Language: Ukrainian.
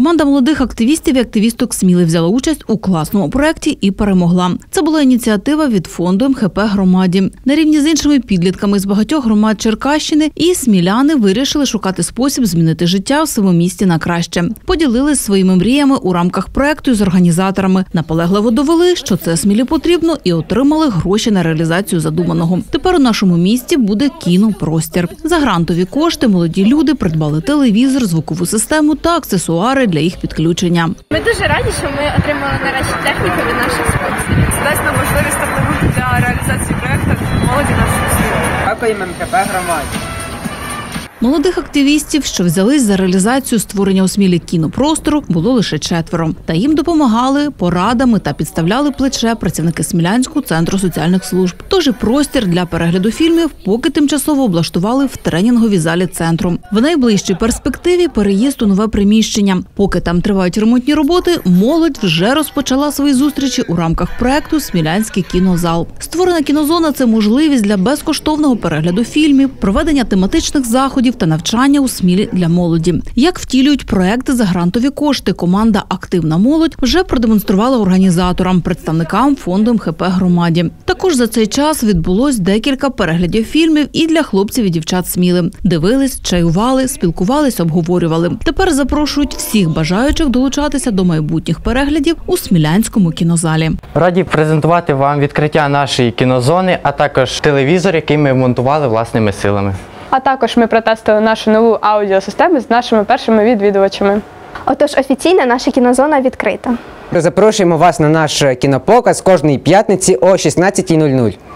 Команда молодих активістів і активісток Сміли взяла участь у класному проєкті і перемогла. Це була ініціатива від фонду МХП «Громаді». На рівні з іншими підлітками з багатьох громад Черкащини і сміляни вирішили шукати спосіб змінити життя в своєму місті на краще. Поділились своїми мріями у рамках проєкту з організаторами. Наполегливо довели, що це Смілі потрібно, і отримали гроші на реалізацію задуманого. Тепер у нашому місті буде кінопростір. За грантові кошти молоді люди придбали телевізор, звукову систему та аксесуари для їх підключення. Ми дуже раді, що ми отримали нарешті техніку від наших спонсорів. Це дасть нам можливість стартанути для реалізації проєкту молоді нашої сили. Дякуємо МХП «Громаді». Молодих активістів, що взялись за реалізацію створення у Смілі кінопростору, було лише 4. Та їм допомагали порадами та підставляли плече працівники Смілянського центру соціальних служб. Тож і простір для перегляду фільмів поки тимчасово облаштували в тренінговій залі центру. В найближчій перспективі переїзд у нове приміщення. Поки там тривають ремонтні роботи, молодь вже розпочала свої зустрічі у рамках проєкту «Смілянський кінозал». Створена кінозона – це можливість для безкоштовного перегляду фільмів, проведення тематичних заходів та навчання у Смілі для молоді. Як втілюють проекти за грантові кошти, команда «Активна молодь» вже продемонструвала організаторам, представникам фонду МХП «Громаді». Також за цей час відбулось декілька переглядів фільмів і для хлопців і дівчат Сміли. Дивились, чаювали, спілкувались, обговорювали. Тепер запрошують всіх бажаючих долучатися до майбутніх переглядів у Смілянському кінозалі. Раді презентувати вам відкриття нашої кінозони, а також телевізор, який ми монтували власними силами. А також ми протестили нашу нову аудіосистему з нашими першими відвідувачами. Отож, офіційно наша кінозона відкрита. Запрошуємо вас на наш кінопоказ кожної п'ятниці о 16:00.